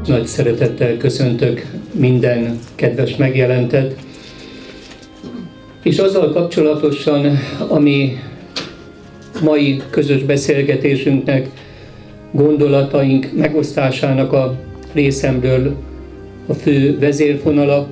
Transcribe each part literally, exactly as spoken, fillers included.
Nagy szeretettel köszöntök minden kedves megjelentet, és azzal kapcsolatosan, ami mai közös beszélgetésünknek, gondolataink megosztásának a részemről a fő vezérfonala.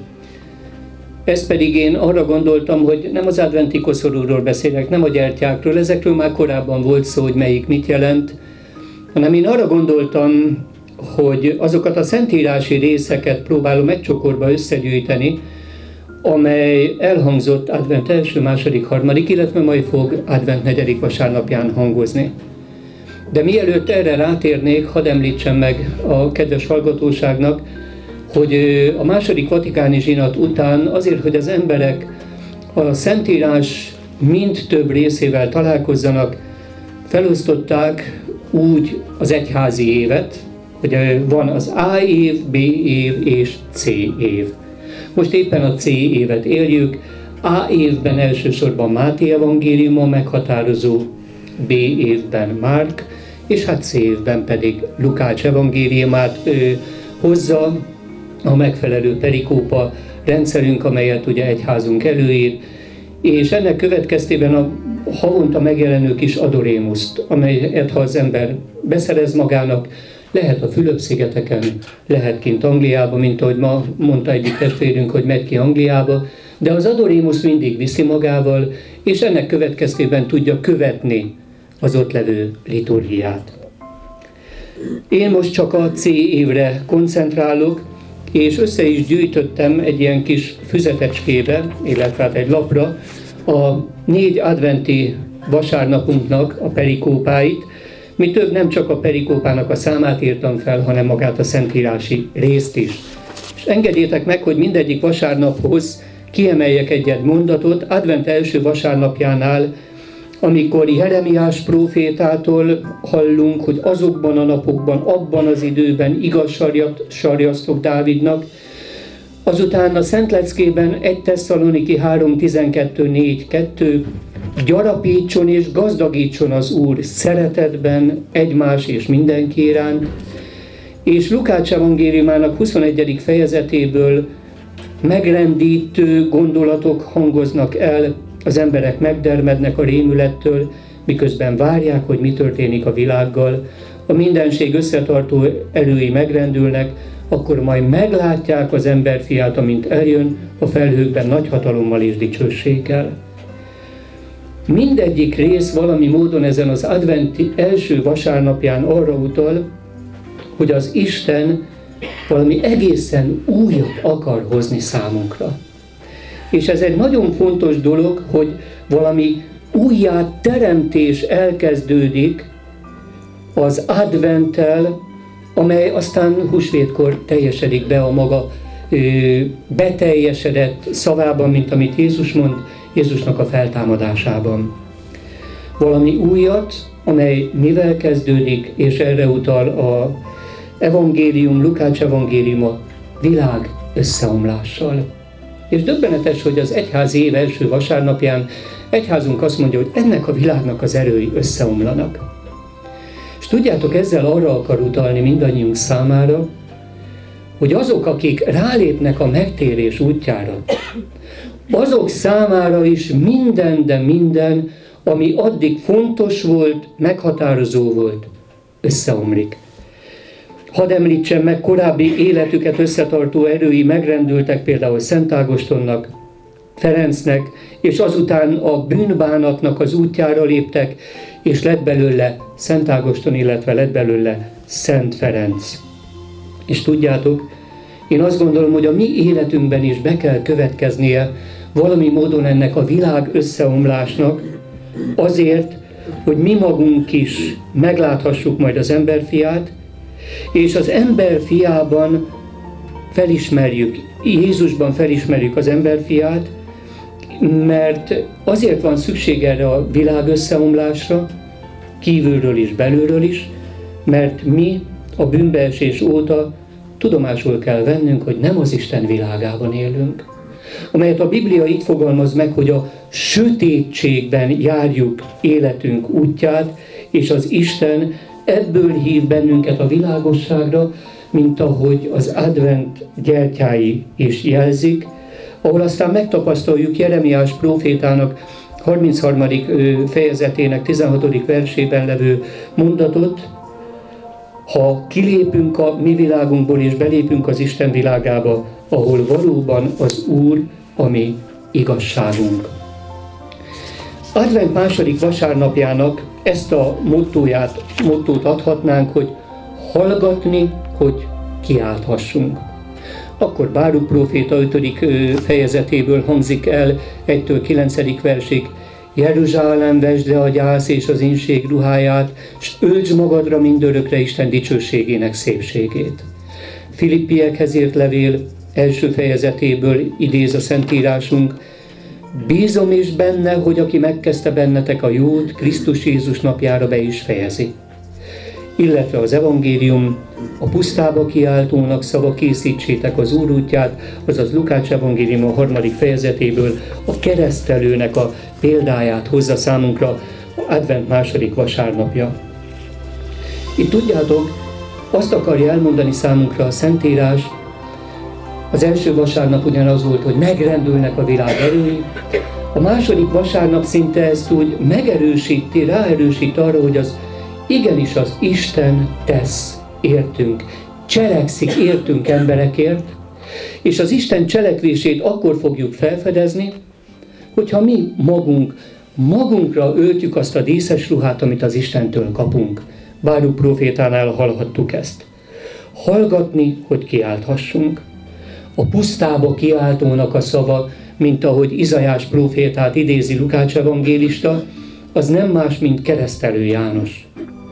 Ez pedig én arra gondoltam, hogy nem az adventi koszorúról beszélek, nem a gyertyákról, ezekről már korábban volt szó, hogy melyik mit jelent, hanem én arra gondoltam, hogy azokat a szentírási részeket próbálom egy csokorba összegyűjteni, amely elhangzott advent első, második, harmadik, illetve majd fog advent negyedik vasárnapján hangozni. De mielőtt erre rátérnék, hadd említsem meg a kedves hallgatóságnak, hogy a második vatikáni zsinat után azért, hogy az emberek a szentírás mind több részével találkozzanak, felosztották úgy az egyházi évet, hogy van az A év, B év és C év. Most éppen a C évet éljük. A évben elsősorban Máté evangéliuma meghatározó, B évben Márk, és hát C évben pedig Lukács evangéliumát ö, hozza a megfelelő perikópa rendszerünk, amelyet ugye egyházunk előír, és ennek következtében a havonta megjelenő kis adorémuszt, amelyet ha az ember beszerez magának, lehet a Fülöp-szigeteken, lehet kint Angliába, mint ahogy ma mondta egyik testvérünk, hogy megy ki Angliába, de az adorémus mindig viszi magával, és ennek következtében tudja követni az ott levő liturgiát. Én most csak a C évre koncentrálok, és össze is gyűjtöttem egy ilyen kis füzetecskébe, illetve hát egy lapra a négy adventi vasárnapunknak a perikópáit. Mi több, nem csak a perikópának a számát írtam fel, hanem magát a szentírási részt is. És engedjétek meg, hogy mindegyik vasárnaphoz kiemeljek egy-egy mondatot. Advent első vasárnapjánál, amikor Jeremiás prófétától hallunk, hogy azokban a napokban, abban az időben igaz sarjasztok Dávidnak, azután a Szentleckében egy Tesszaloniki három tizenkettő négy kettő, gyarapítson és gazdagítson az Úr szeretetben egymás és mindenki iránt, és Lukács evangéliumának huszonegyedik fejezetéből megrendítő gondolatok hangoznak el, az emberek megdermednek a rémülettől, miközben várják, hogy mi történik a világgal, a mindenség összetartó erői megrendülnek, akkor majd meglátják az emberfiát, amint eljön a felhőkben nagy hatalommal és dicsőséggel. Mindegyik rész valami módon ezen az adventi első vasárnapján arra utal, hogy az Isten valami egészen újat akar hozni számunkra. És ez egy nagyon fontos dolog, hogy valami újjáteremtés elkezdődik az adventtel, amely aztán húsvétkor teljesedik be a maga ö, beteljesedett szavában, mint amit Jézus mond, Jézusnak a feltámadásában. Valami újat, amely mivel kezdődik, és erre utal a evangélium, Lukács evangéliuma, világ összeomlással. És döbbenetes, hogy az egyházi év első vasárnapján egyházunk azt mondja, hogy ennek a világnak az erői összeomlanak. És tudjátok, ezzel arra akar utalni mindannyiunk számára, hogy azok, akik rálépnek a megtérés útjára, azok számára is minden, de minden, ami addig fontos volt, meghatározó volt, összeomlik. Hadd említsem meg, korábbi életüket összetartó erői megrendültek például Szent Ágostonnak, Ferencnek, és azután a bűnbánatnak az útjára léptek, és lett belőle Szent Ágoston, illetve lett belőle Szent Ferenc. És tudjátok, én azt gondolom, hogy a mi életünkben is be kell következnie valami módon ennek a világ összeomlásnak, azért, hogy mi magunk is megláthassuk majd az emberfiát, és az emberfiában felismerjük, Jézusban felismerjük az emberfiát, mert azért van szükség erre a világ összeomlásra, kívülről is, belülről is, mert mi a bűnbeesés óta tudomásul kell vennünk, hogy nem az Isten világában élünk, amelyet a Biblia így fogalmaz meg, hogy a sötétségben járjuk életünk útját, és az Isten ebből hív bennünket a világosságra, mint ahogy az advent gyertyái is jelzik, ahol aztán megtapasztaljuk Jeremiás prófétának harmincharmadik fejezetének tizenhatodik versében levő mondatot: ha kilépünk a mi világunkból és belépünk az Isten világába, ahol valóban az Úr a mi igazságunk. Advent második vasárnapjának ezt a mottóját, mottót adhatnánk, hogy hallgatni, hogy kiálthassunk. Akkor Báruk próféta ötödik fejezetéből hangzik el egytől kilencedik versig: Jeruzsálem, vesd le a gyász és az inség ruháját, s öltsd magadra mindörökre Isten dicsőségének szépségét. Filippiekhez írt levél első fejezetéből idéz a Szentírásunk: bízom is benne, hogy aki megkezdte bennetek a jót, Krisztus Jézus napjára be is fejezi. Illetve az evangélium: a pusztába kiáltónak szava, készítsétek az Úr útját, azaz Lukács evangélium a harmadik fejezetéből a keresztelőnek a példáját hozza számunkra advent második vasárnapja. Itt tudjátok, azt akarja elmondani számunkra a Szentírás, az első vasárnap ugyanaz volt, hogy megrendülnek a világ erői, a második vasárnap szinte ezt úgy megerősíti, ráerősít arra, hogy az igenis az Isten tesz értünk, cselekszik értünk emberekért, és az Isten cselekvését akkor fogjuk felfedezni, hogyha mi magunk, magunkra öltjük azt a díszes ruhát, amit az Istentől kapunk. Báruk prófétánál hallhattuk ezt. Hallgatni, hogy kiálthassunk. A pusztába kiáltónak a szava, mint ahogy Izaiás prófétát idézi Lukács evangélista, az nem más, mint Keresztelő János.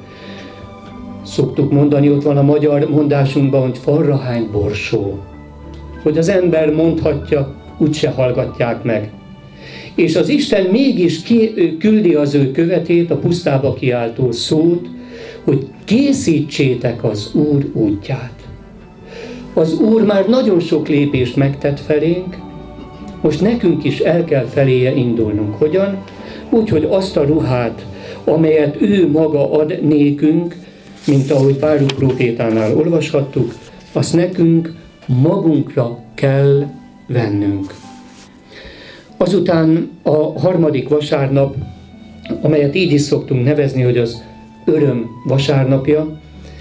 Szoktuk mondani, ott van a magyar mondásunkban, hogy falra hány borsó. Hogy az ember mondhatja, úgyse hallgatják meg. És az Isten mégis ki, küldi az ő követét, a pusztába kiáltó szót, hogy készítsétek az Úr útját. Az Úr már nagyon sok lépést megtett felénk, most nekünk is el kell feléje indulnunk. Hogyan? Úgy, hogy azt a ruhát, amelyet ő maga ad nékünk, mint ahogy Báruk prófétánál olvashattuk, azt nekünk magunkra kell vennünk. Azután a harmadik vasárnap, amelyet így is szoktunk nevezni, hogy az öröm vasárnapja,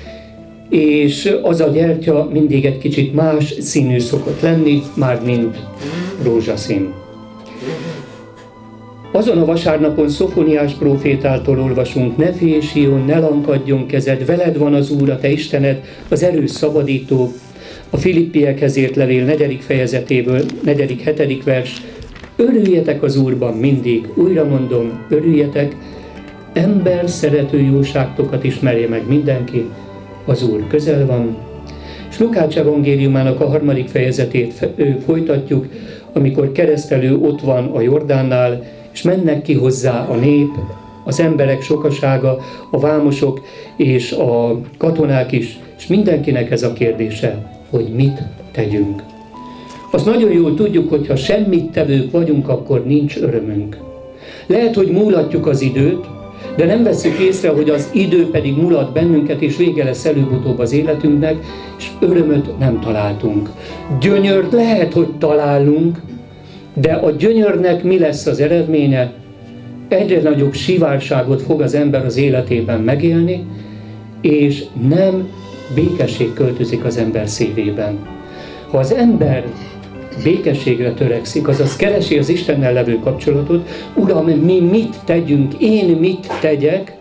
és az a gyertya mindig egy kicsit más színű szokott lenni, már mint rózsaszín. Azon a vasárnapon Szofoniás prófétától olvasunk: ne félj, Sion, ne lankadjon kezed, veled van az Úr, a te Istened, az erős szabadító. A Filippiekhez írt levél negyedik fejezetéből, negyedik hetedik vers: örüljetek az Úrban mindig, újra mondom, örüljetek, ember szerető jóságtokat ismerje meg mindenki, az Úr közel van. És Lukács evangéliumának a harmadik fejezetét folytatjuk, amikor keresztelő ott van a Jordánnál, és mennek ki hozzá a nép, az emberek sokasága, a vámosok és a katonák is, és mindenkinek ez a kérdése, hogy mit tegyünk. Azt nagyon jól tudjuk, hogy ha semmit tevők vagyunk, akkor nincs örömünk. Lehet, hogy múlatjuk az időt, de nem vesszük észre, hogy az idő pedig mulat bennünket, és vége lesz előbb-utóbb az életünknek, és örömöt nem találtunk. Gyönyört lehet, hogy találunk, de a gyönyörnek mi lesz az eredménye? Egyre nagyobb sivárságot fog az ember az életében megélni, és nem békesség költözik az ember szívében. Ha az ember békességre törekszik, azaz keresi az Istennel levő kapcsolatot, Uram, mi mit tegyünk, én mit tegyek,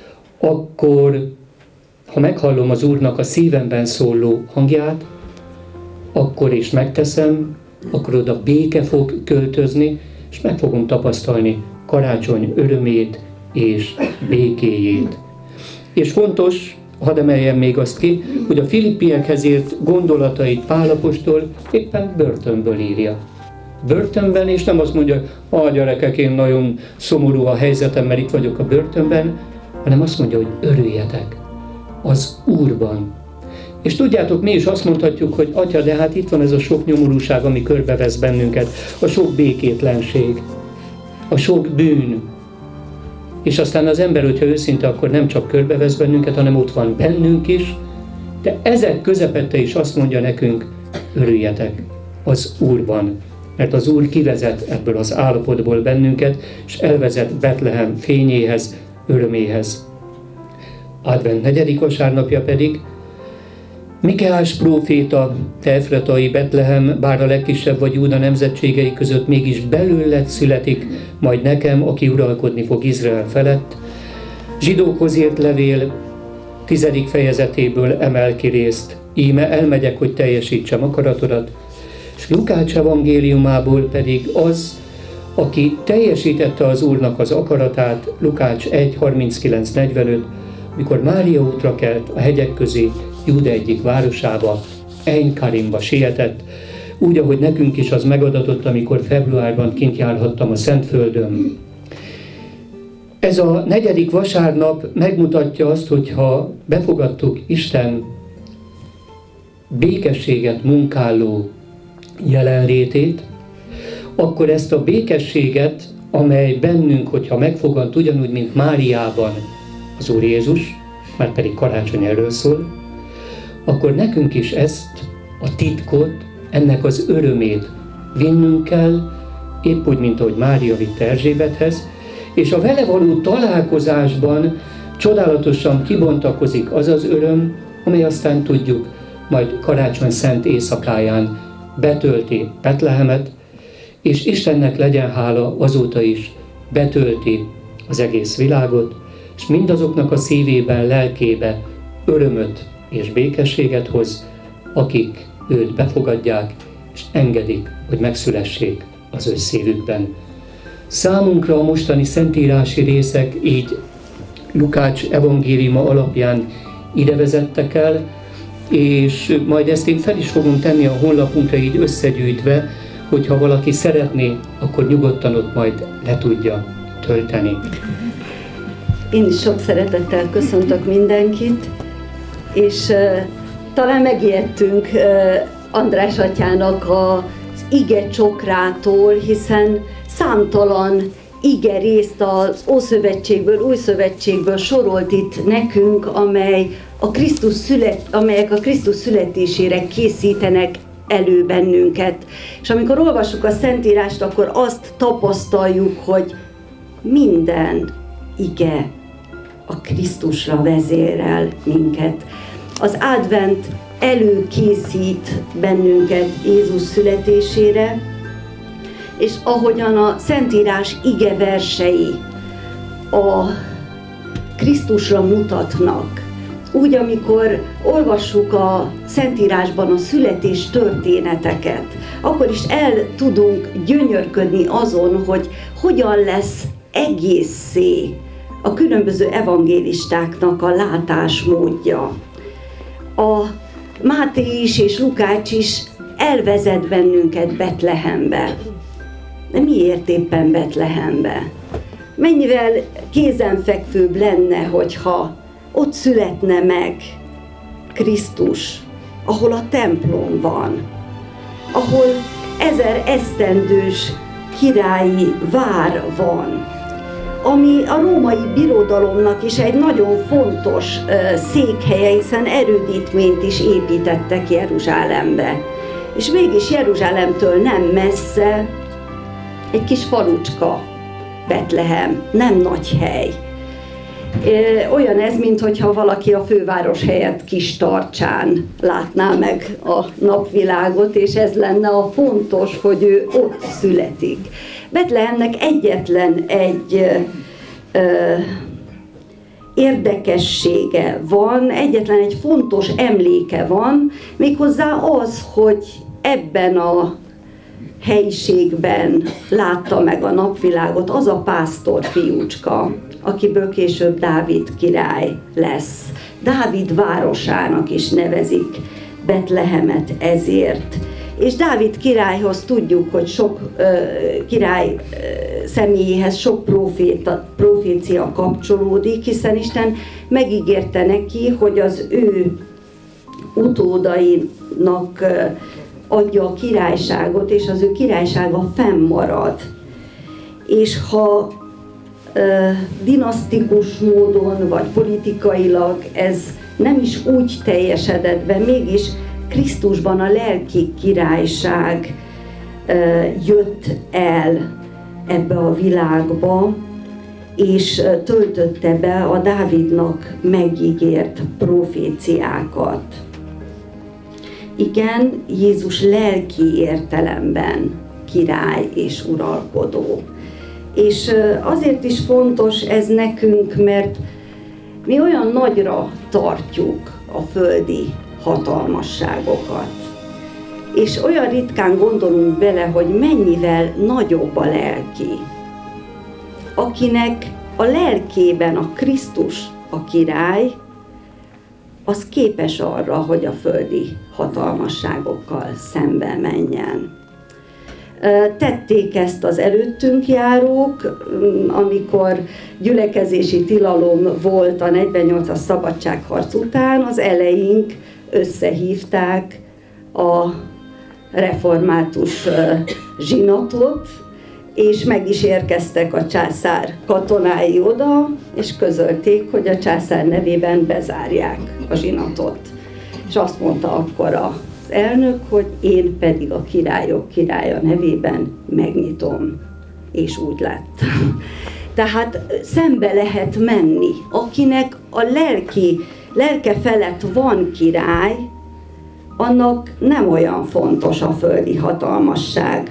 akkor, ha meghallom az Úrnak a szívemben szóló hangját, akkor is megteszem, akkor oda béke fog költözni, és meg fogom tapasztalni karácsony örömét és békéjét. És fontos, hadd emeljem még azt ki, hogy a Filippiekhez írt gondolatait Pál apostol éppen börtönből írja. Börtönben, és nem azt mondja, a gyerekek, én nagyon szomorú a helyzetem, mert itt vagyok a börtönben, hanem azt mondja, hogy örüljetek az Úrban. És tudjátok, mi is azt mondhatjuk, hogy Atya, de hát itt van ez a sok nyomorúság, ami körbevesz bennünket, a sok békétlenség, a sok bűn. És aztán az ember, hogyha őszinte, akkor nem csak körbevesz bennünket, hanem ott van bennünk is, De ezek közepette is azt mondja nekünk, örüljetek az Úrban, mert az Úr kivezet ebből az állapotból bennünket, és elvezet Betlehem fényéhez, öröméhez. Advent negyedik vasárnapja pedig Mikeás próféta, te Efratai Betlehem, bár a legkisebb vagy Júda nemzetségei között, mégis belőled születik majd nekem, aki uralkodni fog Izrael felett. Zsidókhoz írt levél tizedik fejezetéből emel ki részt. Íme elmegyek, hogy teljesítsem akaratodat. És Lukács evangéliumából pedig az, aki teljesítette az Úrnak az akaratát, Lukács egy harminckilenc negyvenöt, mikor Mária útra kelt a hegyek közé, Júda egyik városába, Ein Karimba sietett, úgy, ahogy nekünk is az megadatott, amikor februárban kint járhattam a Szentföldön. Ez a negyedik vasárnap megmutatja azt, hogyha befogadtuk Isten békességet munkáló jelenlétét, akkor ezt a békességet, amely bennünk, hogyha megfogant ugyanúgy, mint Máriában az Úr Jézus, már pedig karácsony erről szól, akkor nekünk is ezt a titkot, ennek az örömét vinnünk kell, épp úgy, mint ahogy Mária vitte Erzsébethez, és a vele való találkozásban csodálatosan kibontakozik az az öröm, amely aztán tudjuk, majd karácsony szent éjszakáján betölti Betlehemet, és Istennek legyen hála, azóta is betölti az egész világot, és mindazoknak a szívében, lelkébe örömöt és békességet hoz, akik őt befogadják, és engedik, hogy megszülessék az ő szívükben. Számunkra a mostani szentírási részek így Lukács evangéliuma alapján ide vezettek el, és majd ezt én fel is fogom tenni a honlapunkra így összegyűjtve, hogyha valaki szeretné, akkor nyugodtan ott majd le tudja tölteni. Én is sok szeretettel köszöntök mindenkit, és uh, talán megijedtünk uh, András atyának az ige csokrától, hiszen számtalan ige részt az Ószövetségből, Újszövetségből sorolt itt nekünk, amely a Krisztus szület, amelyek a Krisztus születésére készítenek elő bennünket. És amikor olvassuk a Szentírást, akkor azt tapasztaljuk, hogy minden ige a Krisztusra vezérel minket. Az advent előkészít bennünket Jézus születésére, és ahogyan a Szentírás ige versei a Krisztusra mutatnak, úgy, amikor olvassuk a Szentírásban a születés történeteket, akkor is el tudunk gyönyörködni azon, hogy hogyan lesz egészé a különböző evangélistáknak a látásmódja. A Máté is és Lukács is elvezet bennünket Betlehembe. De miért éppen Betlehembe? Mennyivel kézenfekvőbb lenne, hogyha ott születne meg Krisztus, ahol a templom van, ahol ezer esztendős királyi vár van, ami a római birodalomnak is egy nagyon fontos uh, székhelye, hiszen erődítményt is építettek Jeruzsálembe. És mégis Jeruzsálemtől nem messze egy kis falucska, Betlehem, nem nagy hely. Olyan ez, mintha valaki a főváros helyett Kistarcsán látná meg a napvilágot, és ez lenne a fontos, hogy ő ott születik. Betlehemnek egyetlen egy ö, érdekessége van, egyetlen egy fontos emléke van, méghozzá az, hogy ebben a helyiségben látta meg a napvilágot az a pásztor fiúcska, akiből később Dávid király lesz. Dávid városának is nevezik Betlehemet ezért. És Dávid királyhoz tudjuk, hogy sok uh, király uh, személyéhez sok proféta, profécia kapcsolódik, hiszen Isten megígérte neki, hogy az ő utódainak uh, adja a királyságot, és az ő királysága fennmarad. És ha uh, dinasztikus módon, vagy politikailag ez nem is úgy teljesedett be, mégis Krisztusban a lelki királyság jött el ebbe a világba, és töltötte be a Dávidnak megígért proféciákat. Igen, Jézus lelki értelemben király és uralkodó. És azért is fontos ez nekünk, mert mi olyan nagyra tartjuk a földi hatalmasságokat. És olyan ritkán gondolunk bele, hogy mennyivel nagyobb a lelki. Akinek a lelkében a Krisztus a király, az képes arra, hogy a földi hatalmasságokkal szembe menjen. Tették ezt az előttünk járók, amikor gyülekezési tilalom volt a negyvennyolcas szabadságharc után, az eleink összehívták a református zsinatot, és meg is érkeztek a császár katonái oda, és közölték, hogy a császár nevében bezárják a zsinatot. És azt mondta akkor az elnök, hogy én pedig a királyok királya nevében megnyitom. És úgy lett. Tehát szembe lehet menni, akinek a lelki, lelke felett van király, annak nem olyan fontos a földi hatalmasság.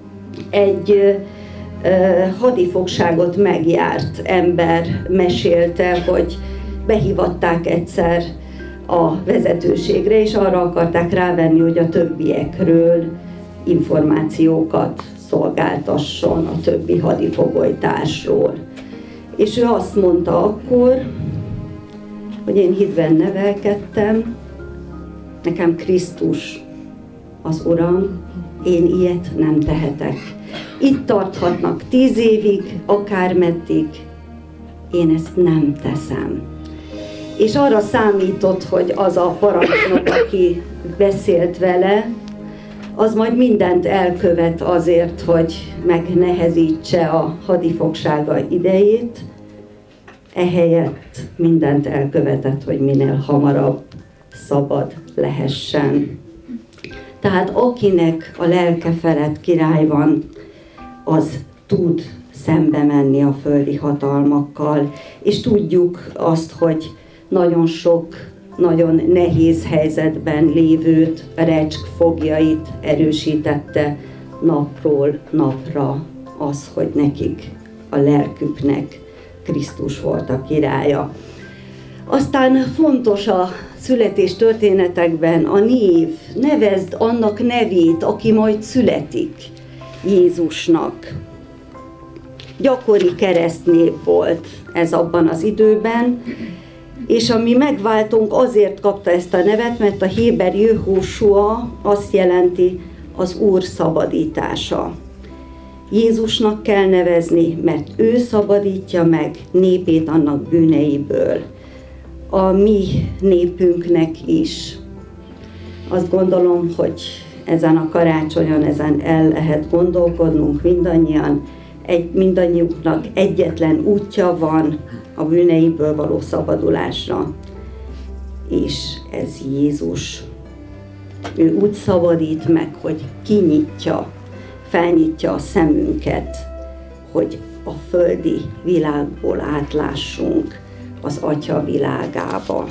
Egy uh, hadifogságot megjárt ember mesélte, hogy behívatták egyszer a vezetőségre, és arra akarták rávenni, hogy a többiekről információkat szolgáltasson, a többi hadifogolytársról. És ő azt mondta akkor, hogy én hitben nevelkedtem, nekem Krisztus az Uram, én ilyet nem tehetek. Itt tarthatnak tíz évig, akármeddig, én ezt nem teszem. És arra számított, hogy az a parancsnok, aki beszélt vele, az majd mindent elkövet azért, hogy megnehezítse a hadifogsága idejét, ehelyett mindent elkövetett, hogy minél hamarabb szabad lehessen. Tehát akinek a lelke felett király van, az tud szembe menni a földi hatalmakkal, és tudjuk azt, hogy nagyon sok, nagyon nehéz helyzetben lévőt, recsk fogjait erősítette napról napra az, hogy nekik, a lelküknek Krisztus volt a királya. Aztán fontos a születés történetekben a név, nevezd annak nevét, aki majd születik Jézusnak. Gyakori keresztnév volt ez abban az időben, és a mi megváltónk azért kapta ezt a nevet, mert a héber Jehósua azt jelenti az Úr szabadítása. Jézusnak kell nevezni, mert ő szabadítja meg népét annak bűneiből. A mi népünknek is. Azt gondolom, hogy ezen a karácsonyon ezen el lehet gondolkodnunk mindannyian. Egy, mindannyiunknak egyetlen útja van a bűneiből való szabadulásra, és ez Jézus. Ő úgy szabadít meg, hogy kinyitja, felnyitja a szemünket, hogy a földi világból átlássunk az Atya világába.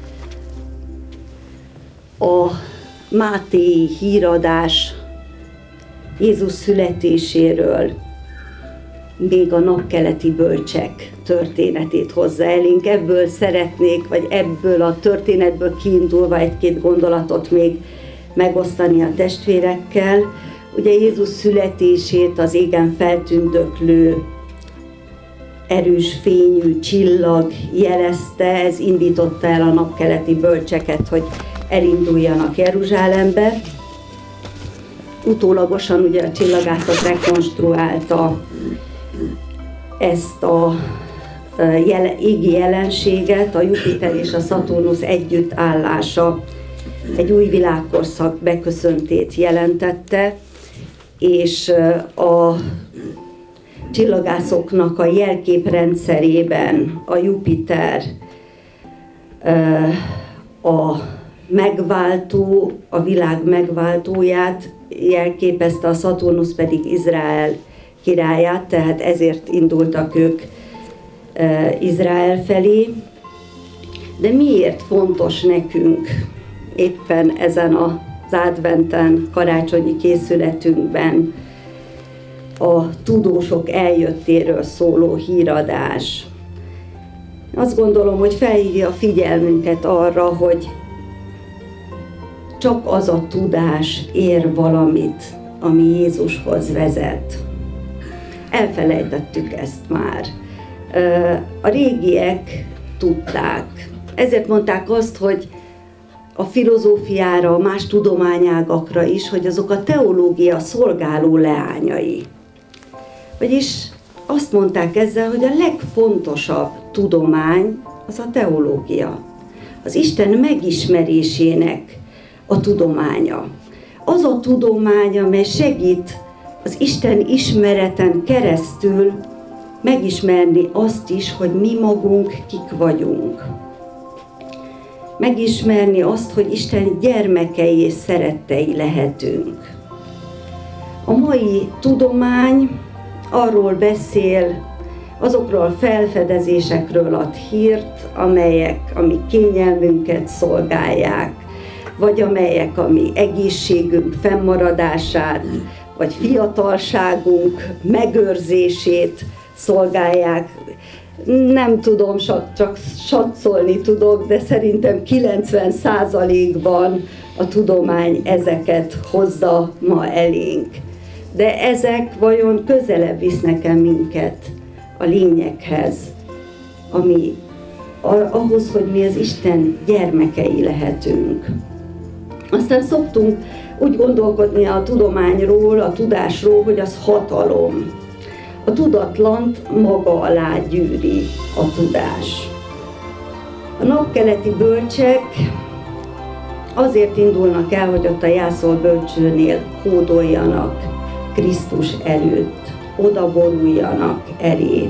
A mátéi híradás Jézus születéséről még a napkeleti bölcsek történetét hozza elénk. Ebből szeretnék, vagy ebből a történetből kiindulva egy-két gondolatot még megosztani a testvérekkel. Ugye Jézus születését az égen feltündöklő erős fényű csillag jelezte, ez indította el a napkeleti bölcseket, hogy elinduljanak Jeruzsálembe. Utólagosan ugye a csillagászat rekonstruálta ezt a jele, égi jelenséget, a Jupiter és a Szaturnusz együttállása egy új világkorszak beköszöntét jelentette, és a csillagászoknak a jelképrendszerében a Jupiter a megváltó, a világ megváltóját jelképezte, a Szaturnusz pedig Izrael királyát, tehát ezért indultak ők Izrael felé. De miért fontos nekünk éppen ezen az adventen, karácsonyi készületünkben a tudósok eljöttéről szóló híradás? Azt gondolom, hogy felhívja a figyelmünket arra, hogy csak az a tudás ér valamit, ami Jézushoz vezet. Elfelejtettük ezt már. A régiek tudták. Ezért mondták azt, hogy a filozófiára, a más tudományágakra is, hogy azok a teológia szolgáló leányai. Vagyis azt mondták ezzel, hogy a legfontosabb tudomány az a teológia. Az Isten megismerésének a tudománya. Az a tudomány, amely segít az Isten ismereten keresztül megismerni azt is, hogy mi magunk kik vagyunk. Megismerni azt, hogy Isten gyermekei és szerettei lehetünk. A mai tudomány arról beszél, azokról a felfedezésekről ad hírt, amelyek a mi kényelmünket szolgálják, vagy amelyek a mi egészségünk fennmaradását, vagy fiatalságunk megőrzését szolgálják. Nem tudom, csak satszolni tudok, de szerintem kilencven százalékban a tudomány ezeket hozza ma elénk. De ezek vajon közelebb visznek-e minket a lényeghez, ami ahhoz, hogy mi az Isten gyermekei lehetünk. Aztán szoktunk úgy gondolkodni a tudományról, a tudásról, hogy az hatalom. A tudatlant maga alá gyűri a tudás. A napkeleti bölcsek azért indulnak el, hogy ott a jászol bölcsőnél hódoljanak Krisztus előtt, odaboruljanak elé.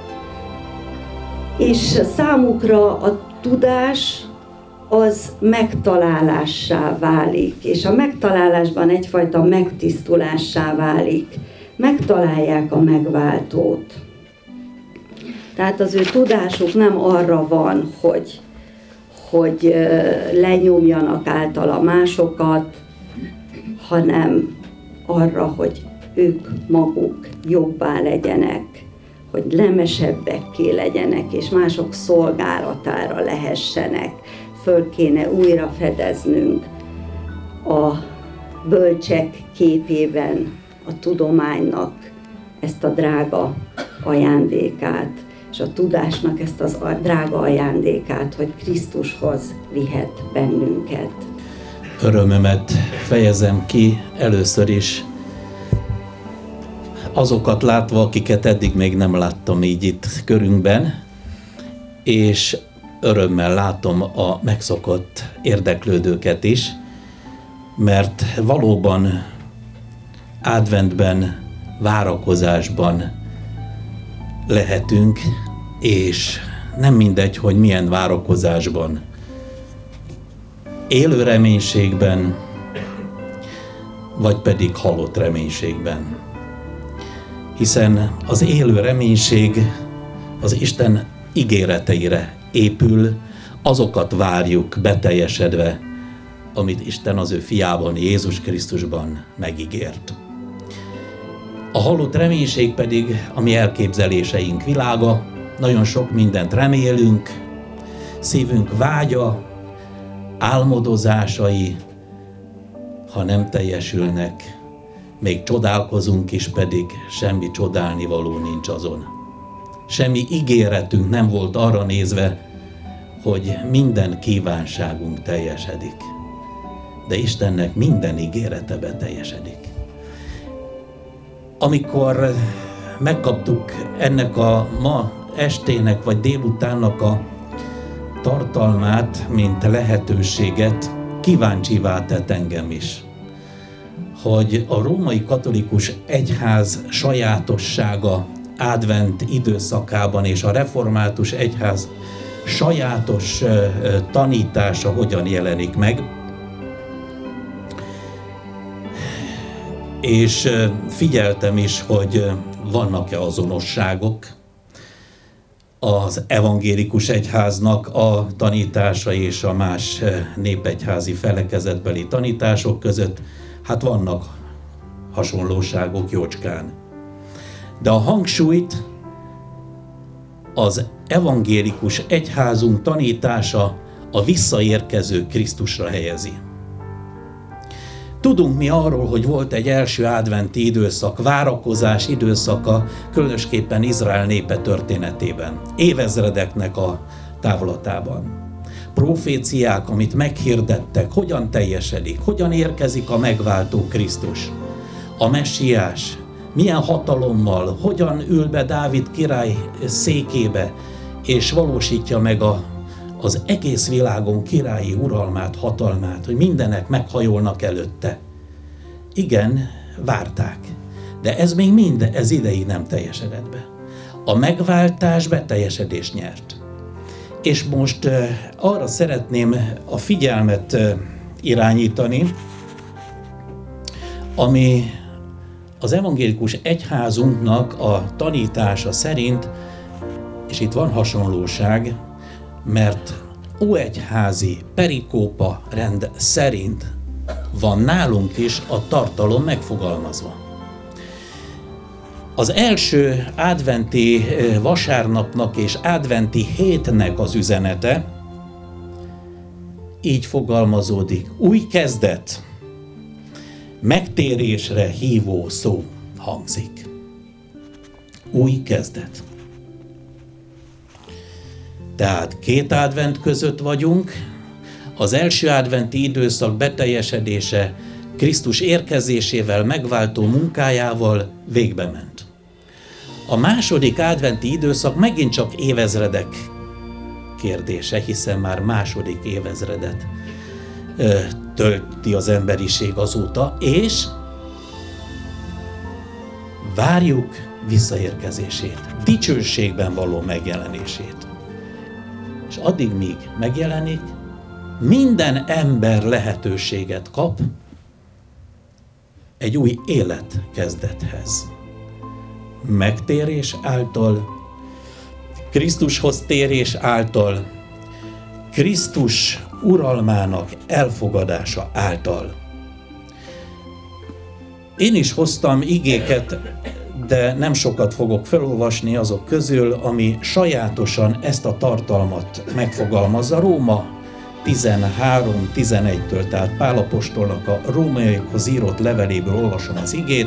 És számukra a tudás az megtalálássá válik, és a megtalálásban egyfajta megtisztulássá válik. Megtalálják a megváltót. Tehát az ő tudásuk nem arra van, hogy, hogy lenyomjanak általa másokat, hanem arra, hogy ők maguk jobbá legyenek, hogy lemesebbekké legyenek, és mások szolgálatára lehessenek. Föl kéne újra fedeznünk a bölcsek képében a tudománynak ezt a drága ajándékát, és a tudásnak ezt az a drága ajándékát, hogy Krisztushoz vihet bennünket. Örömömet fejezem ki először is, azokat látva, akiket eddig még nem láttam így itt körünkben, és örömmel látom a megszokott érdeklődőket is, mert valóban adventben, várakozásban lehetünk, és nem mindegy, hogy milyen várakozásban. Élő reménységben, vagy pedig halott reménységben. Hiszen az élő reménység az Isten ígéreteire épül, azokat várjuk beteljesedve, amit Isten az ő fiában, Jézus Krisztusban megígért. A halott reménység pedig a mi elképzeléseink világa, nagyon sok mindent remélünk, szívünk vágya, álmodozásai, ha nem teljesülnek, még csodálkozunk is, pedig semmi csodálnivaló nincs azon. Semmi ígéretünk nem volt arra nézve, hogy minden kívánságunk teljesedik. De Istennek minden ígérete beteljesedik. Amikor megkaptuk ennek a ma estének vagy délutánnak a tartalmát, mint lehetőséget, kíváncsivá tett engem is, hogy a római katolikus egyház sajátossága advent időszakában és a református egyház sajátos tanítása hogyan jelenik meg. És figyeltem is, hogy vannak-e azonosságok az evangélikus egyháznak a tanítása és a más népegyházi felekezetbeli tanítások között. Hát vannak hasonlóságok jócskán. De a hangsúlyt az evangélikus egyházunk tanítása a visszaérkező Krisztusra helyezi. Tudunk mi arról, hogy volt egy első adventi időszak, várakozás időszaka, különösképpen Izrael népe történetében, évezredeknek a távlatában. Proféciák, amit meghirdettek, hogyan teljesedik, hogyan érkezik a megváltó Krisztus, a messiás, milyen hatalommal, hogyan ül be Dávid király székébe, és valósítja meg a az egész világon királyi uralmát, hatalmát, hogy mindenek meghajolnak előtte. Igen, várták, de ez még mind, ez ideig nem teljesedett be. A megváltás beteljesedést nyert. És most uh, arra szeretném a figyelmet uh, irányítani, ami az evangélikus egyházunknak a tanítása szerint, és itt van hasonlóság, mert óegyházi perikópa rend szerint van nálunk is a tartalom megfogalmazva. Az első adventi vasárnapnak és adventi hétnek az üzenete így fogalmazódik: új kezdet, megtérésre hívó szó hangzik. Új kezdet. Tehát két advent között vagyunk, az első adventi időszak beteljesedése Krisztus érkezésével, megváltó munkájával végbe ment. A második adventi időszak megint csak évezredek kérdése, hiszen már második évezredet ö, tölti az emberiség azóta, és várjuk visszaérkezését, dicsőségben való megjelenését. És addig, míg megjelenik, minden ember lehetőséget kap egy új életkezdethez. Megtérés által, Krisztushoz térés által, Krisztus uralmának elfogadása által. Én is hoztam igéket, de nem sokat fogok felolvasni azok közül, ami sajátosan ezt a tartalmat megfogalmazza. Róma tizenhárom tizenegytől, tehát Pál apostolnak a rómaiakhoz írott leveléből olvasom az igét,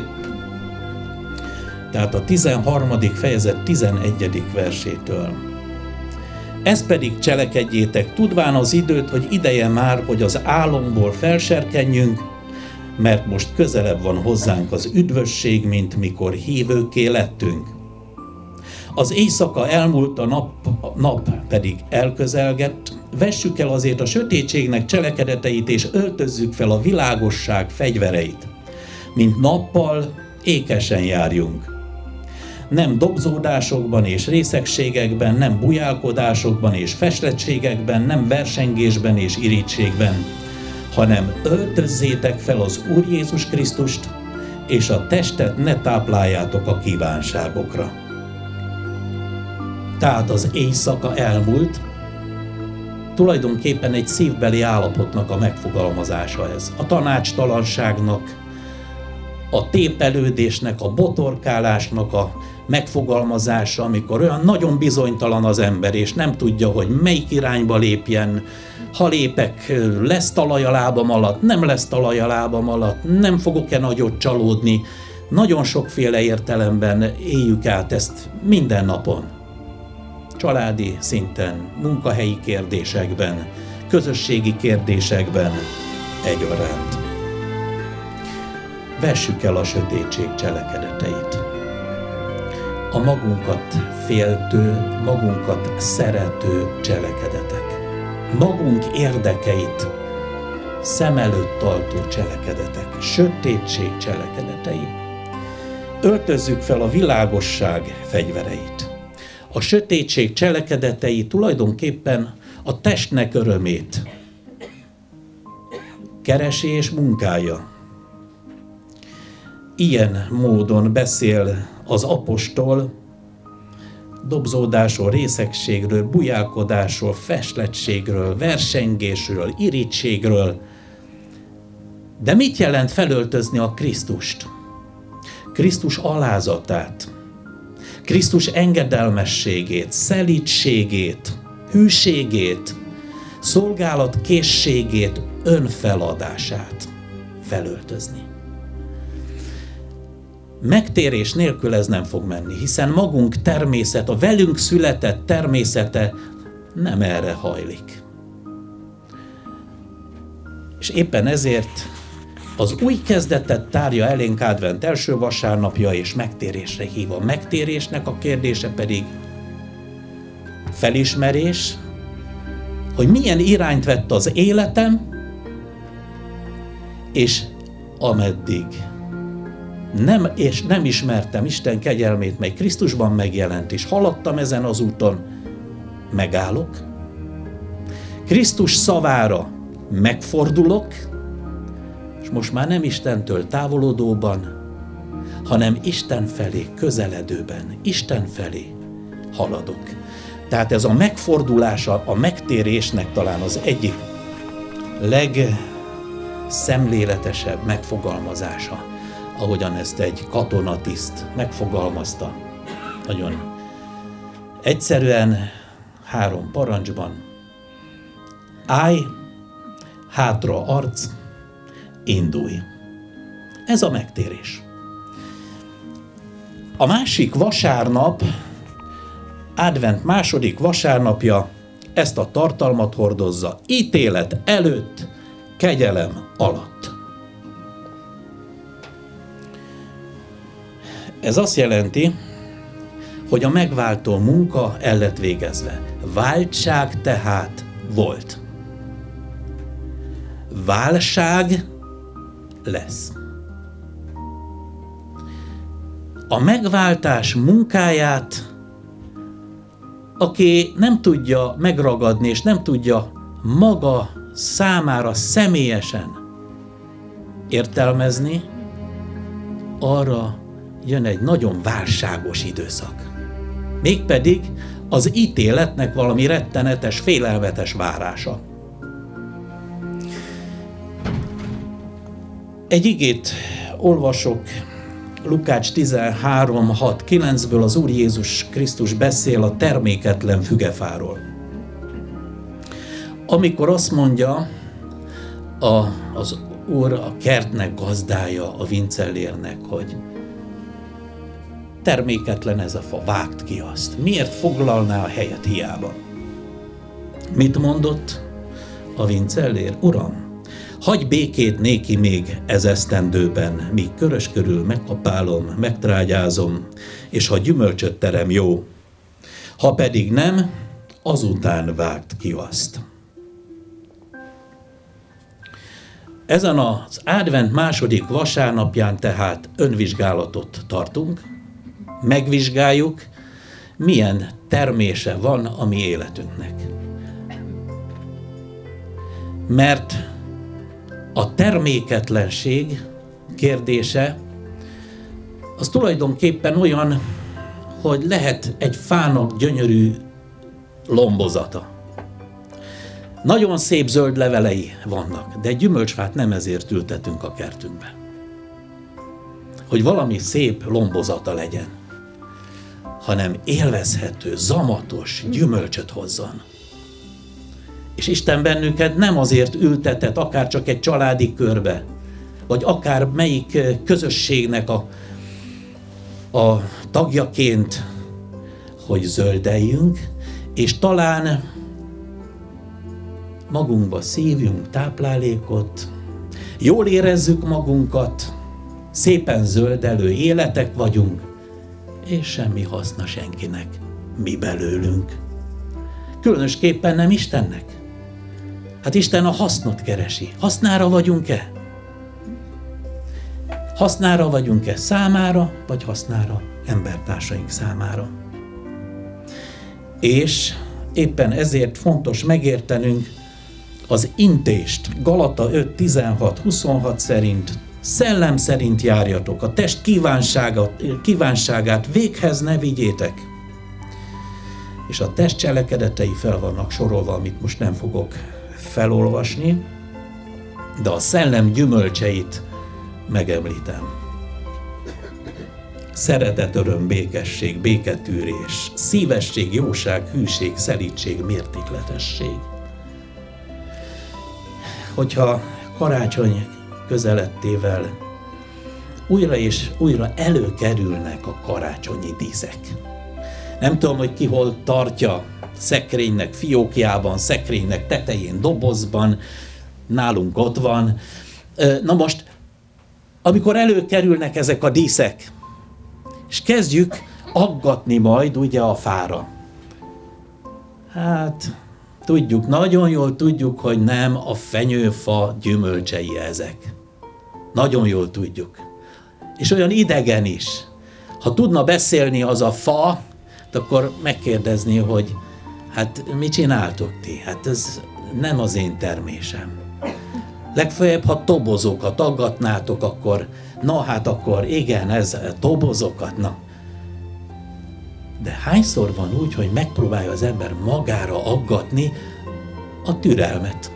tehát a tizenharmadik fejezet tizenegyedik versétől. Ez pedig cselekedjétek, tudván az időt, hogy ideje már, hogy az álomból felserkenjünk, mert most közelebb van hozzánk az üdvösség, mint mikor hívőkké lettünk. Az éjszaka elmúlt, a nap, a nap pedig elközelgett, vessük el azért a sötétségnek cselekedeteit, és öltözzük fel a világosság fegyvereit, mint nappal ékesen járjunk. Nem dobzódásokban és részegségekben, nem bujálkodásokban és feslettségekben, nem versengésben és irítségben, hanem öltözzétek fel az Úr Jézus Krisztust, és a testet ne tápláljátok a kívánságokra. Tehát az éjszaka elmúlt, tulajdonképpen egy szívbeli állapotnak a megfogalmazása ez. A tanácstalanságnak, a tépelődésnek, a botorkálásnak a megfogalmazása, amikor olyan nagyon bizonytalan az ember, és nem tudja, hogy melyik irányba lépjen. Ha lépek, lesz talaj a lábam alatt, nem lesz talaj a lábam alatt, nem fogok-e nagyot csalódni. Nagyon sokféle értelemben éljük át ezt minden napon. Családi szinten, munkahelyi kérdésekben, közösségi kérdésekben egyaránt. Vessük el a sötétség cselekedeteit. A magunkat féltő, magunkat szerető cselekedetek. Magunk érdekeit szem előtt tartó cselekedetek, sötétség cselekedetei. Öltözzük fel a világosság fegyvereit. A sötétség cselekedetei tulajdonképpen a testnek örömét keresi és munkálja. Ilyen módon beszél az apostol dobzódásról, részegségről, bujálkodásról, feslettségről, versengésről, irítségről. De mit jelent felöltözni a Krisztust? Krisztus alázatát, Krisztus engedelmességét, szelídségét, hűségét, szolgálatkészségét, önfeladását felöltözni. Megtérés nélkül ez nem fog menni, hiszen magunk természet, a velünk született természete nem erre hajlik. És éppen ezért az új kezdetet tárja elénk advent első vasárnapja, és megtérésre hív. A megtérésnek a kérdése pedig felismerés, hogy milyen irányt vett az életem, és ameddig nem, és nem ismertem Isten kegyelmét, mely Krisztusban megjelent, és haladtam ezen az úton, megállok, Krisztus szavára megfordulok, és most már nem Istentől távolodóban, hanem Isten felé közeledőben, Isten felé haladok. Tehát ez a megfordulása, a megtérésnek talán az egyik legszemléletesebb megfogalmazása, ahogyan ezt egy katonatiszt megfogalmazta. Nagyon egyszerűen, három parancsban. Állj, hátra arc, indulj. Ez a megtérés. A másik vasárnap, advent második vasárnapja ezt a tartalmat hordozza. Ítélet előtt, kegyelem alatt. Ez azt jelenti, hogy a megváltó munka el lett végezve. Váltság tehát volt. Válság lesz. A megváltás munkáját, aki nem tudja megragadni, és nem tudja maga számára személyesen értelmezni, arra jön egy nagyon válságos időszak. Mégpedig az ítéletnek valami rettenetes, félelmetes várása. Egy igét olvasok, Lukács tizenhárom hat kilencből. Az Úr Jézus Krisztus beszél a terméketlen fügefáról. Amikor azt mondja a, az Úr a kertnek gazdája, a vincellérnek, hogy terméketlen ez a fa, vágd ki azt. Miért foglalná a helyet hiába? Mit mondott a vincellér? Uram, hagyj békét néki még ez esztendőben, míg körös körül megkapálom, megtrágyázom, és ha gyümölcsöt terem, jó. Ha pedig nem, azután vágd ki azt. Ezen az advent második vasárnapján tehát önvizsgálatot tartunk, megvizsgáljuk, milyen termése van a mi életünknek. Mert a terméketlenség kérdése az tulajdonképpen olyan, hogy lehet egy fának gyönyörű lombozata. Nagyon szép zöld levelei vannak, de egy gyümölcsfát nem ezért ültetünk a kertünkbe. Hogy valami szép lombozata legyen, hanem élvezhető, zamatos gyümölcsöt hozzon. És Isten bennünket nem azért ültetett, akár csak egy családi körbe, vagy akár melyik közösségnek a, a tagjaként, hogy zöldeljünk, és talán magunkba szívjunk táplálékot, jól érezzük magunkat, szépen zöldelő életek vagyunk, és semmi haszna senkinek, mi belőlünk. Különösképpen nem Istennek. Hát Isten a hasznot keresi. Hasznára vagyunk-e? Hasznára vagyunk-e számára, vagy hasznára embertársaink számára? És éppen ezért fontos megértenünk az intést. Galata öt tizenhat huszonhat szerint, szellem szerint járjatok, a test kívánságát, kívánságát véghez ne vigyétek. És a test cselekedetei fel vannak sorolva, amit most nem fogok felolvasni, de a szellem gyümölcseit megemlítem. Szeretet, öröm, békesség, béketűrés, szívesség, jóság, hűség, szelídség, mértékletesség. Hogyha karácsony közelettével újra és újra előkerülnek a karácsonyi díszek. Nem tudom, hogy ki hol tartja, szekrénynek fiókjában, szekrénynek tetején, dobozban, nálunk ott van. Na most, amikor előkerülnek ezek a díszek, és kezdjük aggatni majd ugye a fára. Hát, tudjuk, nagyon jól tudjuk, hogy nem a fenyőfa gyümölcsei ezek. Nagyon jól tudjuk. És olyan idegen is. Ha tudna beszélni az a fa, akkor megkérdezni, hogy hát mit csináltok ti? Hát ez nem az én termésem. Legfeljebb, ha tobozokat aggatnátok, akkor na hát akkor igen, ez tobozokat, na. De hányszor van úgy, hogy megpróbálja az ember magára aggatni a türelmet?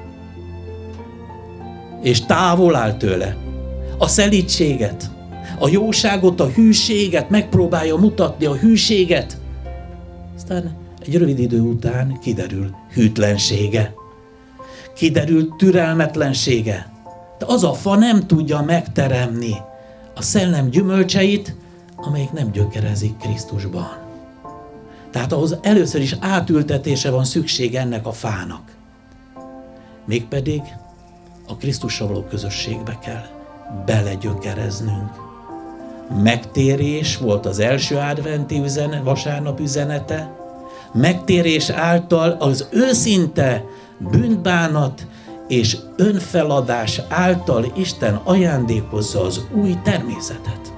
És távol áll tőle. A szelídséget, a jóságot, a hűséget, megpróbálja mutatni a hűséget. Aztán egy rövid idő után kiderül hűtlensége. Kiderül türelmetlensége. De az a fa nem tudja megteremni a szellem gyümölcseit, amelyik nem gyökerezik Krisztusban. Tehát ahhoz először is átültetése van szükség ennek a fának. Mégpedig a Krisztussal való közösségbe kell belegyökereznünk. Megtérés volt az első adventi üzenet, vasárnap üzenete. Megtérés által az őszinte bűnbánat és önfeladás által Isten ajándékozza az új természetet.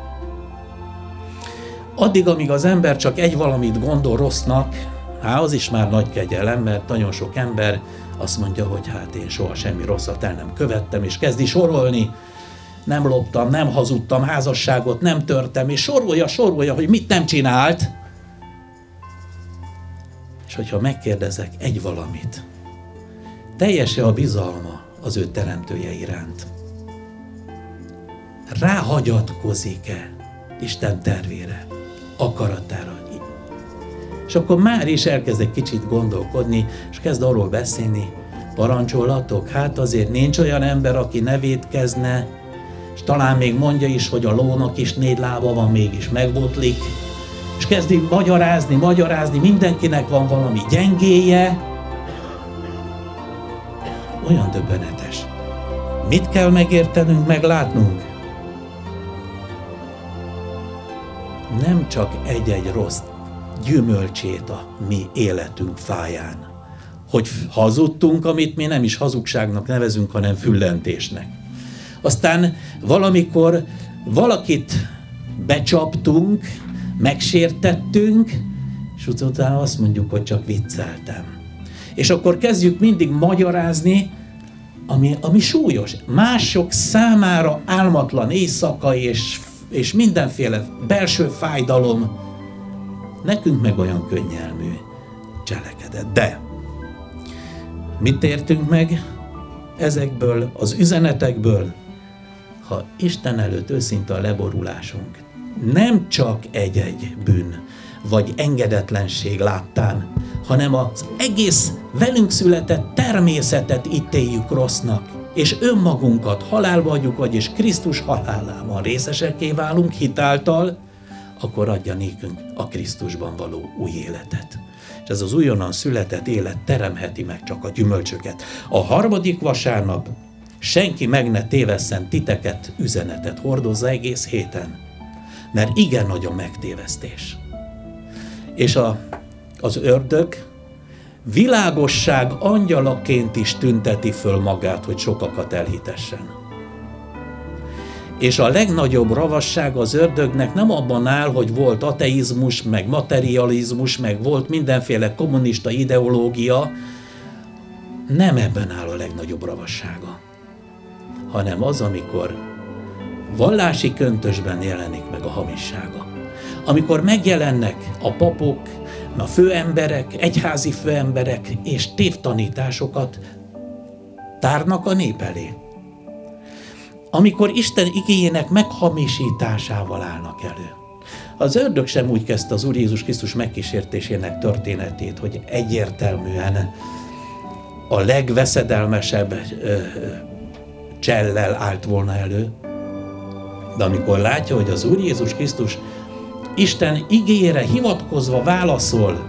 Addig, amíg az ember csak egy valamit gondol rossznak, hát az is már nagy kegyelem, mert nagyon sok ember azt mondja, hogy hát én soha semmi rosszat el nem követtem, és kezdi sorolni, nem loptam, nem hazudtam, házasságot nem törtem, és sorolja, sorolja, hogy mit nem csinált. És hogyha megkérdezek egy valamit, teljes-e a bizalma az ő teremtője iránt? Ráhagyatkozik-e Isten tervére, akaratára? És akkor már is elkezd egy kicsit gondolkodni, és kezd arról beszélni, parancsolatok, hát azért nincs olyan ember, aki ne vétkezne, és talán még mondja is, hogy a lónak is négy lába van, mégis megbotlik, és kezdi magyarázni, magyarázni, mindenkinek van valami gyengéje. Olyan döbbenetes. Mit kell megértenünk, meglátnunk? Nem csak egy-egy rossz gyümölcsét a mi életünk fáján. Hogy hazudtunk, amit mi nem is hazugságnak nevezünk, hanem füllentésnek. Aztán valamikor valakit becsaptunk, megsértettünk, és utána azt mondjuk, hogy csak vicceltem. És akkor kezdjük mindig magyarázni, ami, ami súlyos. Mások számára álmatlan éjszaka és, és mindenféle belső fájdalom, nekünk meg olyan könnyelmű cselekedet. De mit értünk meg ezekből az üzenetekből? Ha Isten előtt őszinte a leborulásunk, nem csak egy-egy bűn, vagy engedetlenség láttán, hanem az egész velünk született természetet ítéljük rossznak, és önmagunkat halálba adjuk, vagyis Krisztus halálában részesekké válunk hitáltal, akkor adja nékünk a Krisztusban való új életet. És ez az újonnan született élet teremheti meg csak a gyümölcsöket. A harmadik vasárnap senki meg ne tévesszen titeket, üzenetet hordozza egész héten, mert igen nagy a megtévesztés. És a, az ördög világosság angyalaként is tünteti föl magát, hogy sokakat elhitessen. És a legnagyobb ravasság az ördögnek nem abban áll, hogy volt ateizmus, meg materializmus, meg volt mindenféle kommunista ideológia. Nem ebben áll a legnagyobb ravassága, hanem az, amikor vallási köntösben jelenik meg a hamissága. Amikor megjelennek a papok, a főemberek, egyházi főemberek, és tévtanításokat tárnak a nép elé. Amikor Isten igéjének meghamisításával állnak elő. Az ördög sem úgy kezdte az Úr Jézus Krisztus megkísértésének történetét, hogy egyértelműen a legveszedelmesebb ö, csellel állt volna elő. De amikor látja, hogy az Úr Jézus Krisztus Isten igéjére hivatkozva válaszol,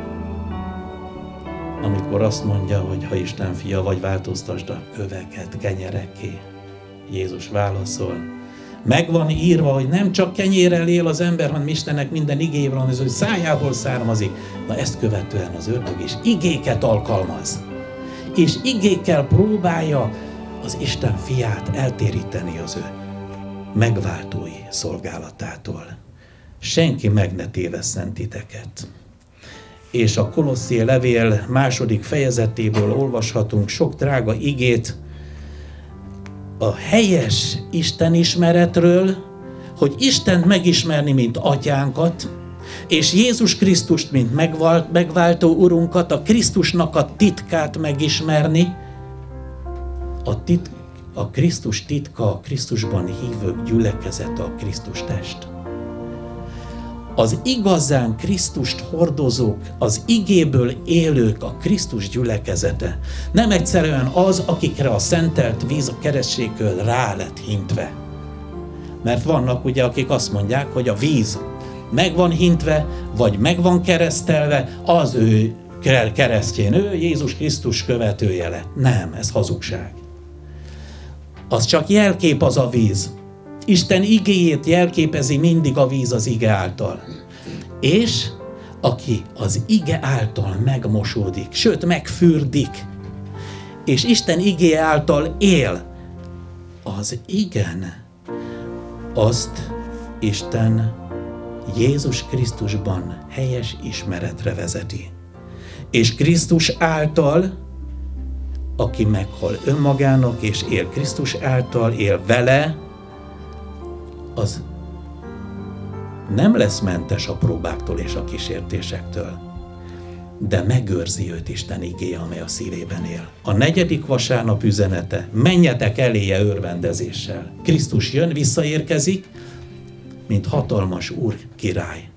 amikor azt mondja, hogy ha Isten fia vagy, változtasd a köveket kenyerekké. Jézus válaszol. Meg van írva, hogy nem csak kenyérrel él az ember, hanem Istennek minden igéjével, hanem az ő szájából származik. Na ezt követően az ördög is igéket alkalmaz. És igékkel próbálja az Isten fiát eltéríteni az ő megváltói szolgálatától. Senki meg ne tévesszen titeket. És a Kolosszé levél második fejezetéből olvashatunk sok drága igét a helyes istenismeretről, hogy Istent megismerni, mint atyánkat, és Jézus Krisztust, mint megvált, megváltó urunkat, a Krisztusnak a titkát megismerni. A, tit, a Krisztus titka, a Krisztusban hívők gyülekezete, a Krisztus test. Az igazán Krisztust hordozók, az igéből élők, a Krisztus gyülekezete. Nem egyszerűen az, akikre a szentelt víz a keresztségről rá lett hintve. Mert vannak ugye, akik azt mondják, hogy a víz meg van hintve, vagy meg van keresztelve, az ő keresztjén, ő Jézus Krisztus követője lett. Nem, ez hazugság. Az csak jelkép az a víz. Isten igéjét jelképezi mindig a víz az ige által. És aki az ige által megmosódik, sőt megfürdik, és Isten igéje által él, az igen, azt Isten Jézus Krisztusban helyes ismeretre vezeti. És Krisztus által, aki meghal önmagának és él Krisztus által, él vele, az nem lesz mentes a próbáktól és a kísértésektől, de megőrzi őt Isten igéje, amely a szívében él. A negyedik vasárnap üzenete: menjetek eléje örvendezéssel. Krisztus jön, visszaérkezik, mint hatalmas úr király.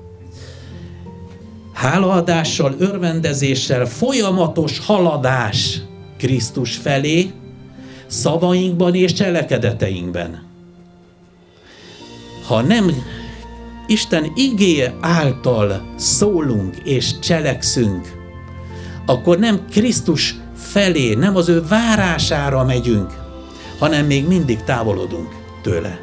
Hálaadással, örvendezéssel, folyamatos haladás Krisztus felé, szavainkban és cselekedeteinkben. Ha nem Isten igéje által szólunk és cselekszünk, akkor nem Krisztus felé, nem az ő várására megyünk, hanem még mindig távolodunk tőle.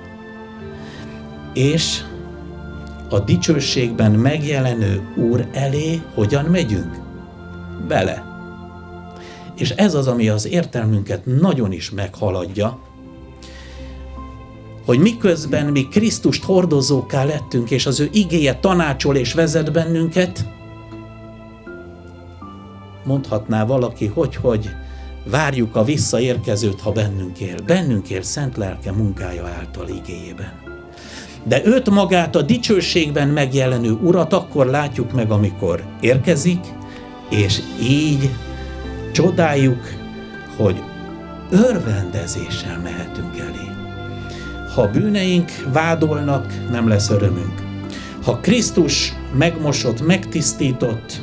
És a dicsőségben megjelenő Úr elé hogyan megyünk? Bele. És ez az, ami az értelmünket nagyon is meghaladja, hogy miközben mi Krisztust hordozókká lettünk, és az ő igéje tanácsol és vezet bennünket, mondhatná valaki, hogy, hogy várjuk a visszaérkezőt, ha bennünk él. Bennünk él szent lelke munkája által igéjében. De őt magát, a dicsőségben megjelenő Urat akkor látjuk meg, amikor érkezik, és így csodáljuk, hogy örvendezéssel mehetünk elé. Ha bűneink vádolnak, nem lesz örömünk. Ha Krisztus megmosott, megtisztított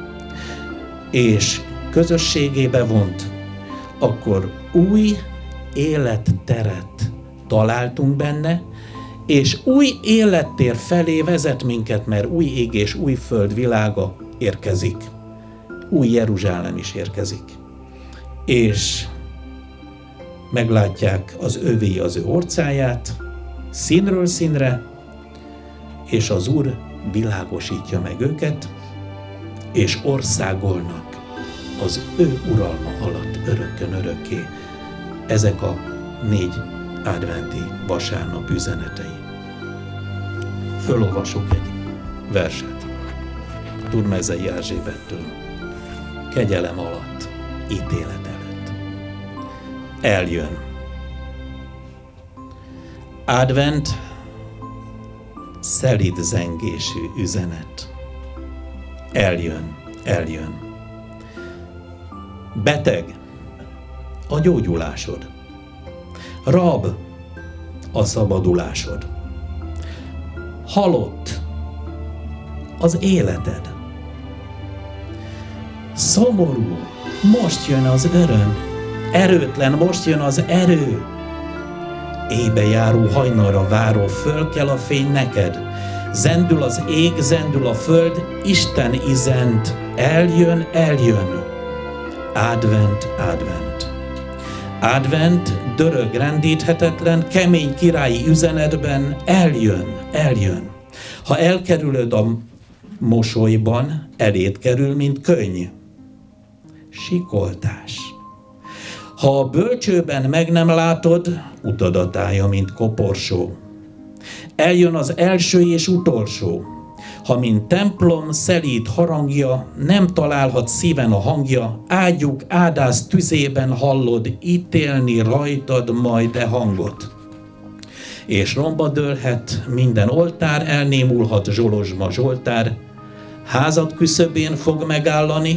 és közösségébe vont, akkor új életteret találtunk benne, és új élettér felé vezet minket, mert új ég és új föld világa érkezik. Új Jeruzsálem is érkezik. És meglátják az övé az ő orcáját, színről színre, és az Úr világosítja meg őket, és országolnak az ő uralma alatt örökkön örökké. Ezek a négy adventi vasárnap üzenetei. Fölolvasok egy verset Turmezei Erzsébettől. Kegyelem alatt, ítélet előtt. Eljön. Advent szelíd zengésű üzenet. Eljön, eljön. Beteg a gyógyulásod. Rab a szabadulásod. Halott az életed. Szomorú, most jön az öröm. Erőtlen, most jön az erő. Éjbe járó hajnalra váró, fölkel a fény neked. Zendül az ég, zendül a föld, Isten izent. Eljön, eljön. Advent, advent. Advent, dörög rendíthetetlen, kemény királyi üzenetben eljön, eljön. Ha elkerülöd a mosolyban, eléd kerül, mint könny. Sikoltás. Ha a bölcsőben meg nem látod, utadat állja, mint koporsó. Eljön az első és utolsó. Ha mint templom szelíd harangja, nem találhat szíven a hangja, ágyuk ádász tüzében hallod, ítélni rajtad majd e hangot. És romba dőlhet minden oltár, elnémulhat zsolozsma Zsoltár, házad küszöbén fog megállani,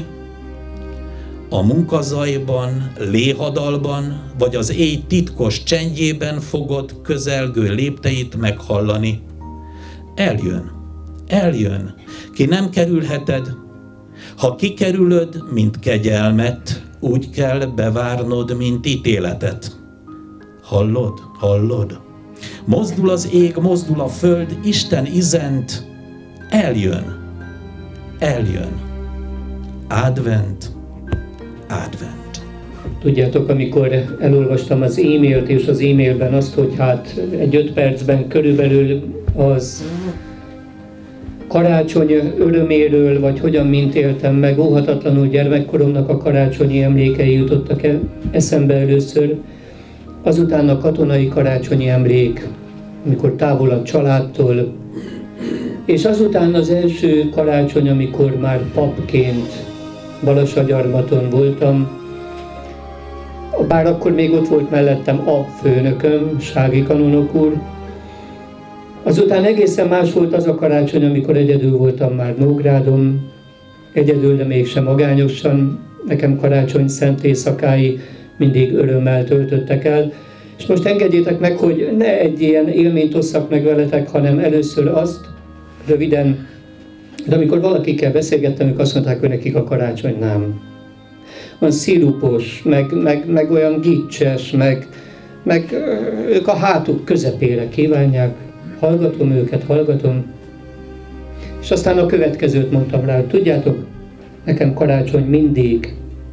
a munkazajban, léhadalban, vagy az éj titkos csendjében fogod közelgő lépteit meghallani. Eljön, eljön, ki nem kerülheted. Ha kikerülöd, mint kegyelmet, úgy kell bevárnod, mint ítéletet. Hallod, hallod? Mozdul az ég, mozdul a föld, Isten izent, eljön, eljön. Advent, advent. Tudjátok, amikor elolvastam az e-mailt, és az e-mailben azt, hogy hát egy öt percben körülbelül az karácsony öröméről, vagy hogyan mint éltem meg, óhatatlanul gyermekkoromnak a karácsonyi emlékei jutottak el eszembe először. Azután a katonai karácsonyi emlék, amikor távol a családtól, és azután az első karácsony, amikor már papként Balassagyarmaton voltam, bár akkor még ott volt mellettem a főnököm, Sági kanonok úr. Azután egészen más volt az a karácsony, amikor egyedül voltam már Nógrádon, egyedül, de mégsem magányosan. Nekem karácsony szent éjszakái mindig örömmel töltöttek el. És most engedjétek meg, hogy ne egy ilyen élményt osszak meg veletek, hanem először azt, röviden, de amikor valakikkel beszélgettem, ők azt mondták, hogy nekik a karácsony nem. Van szirupos, meg, meg, meg olyan gicses, meg, meg ők a hátuk közepére kívánják. Hallgatom őket, hallgatom. És aztán a következőt mondtam rá, hogy tudjátok, nekem karácsony mindig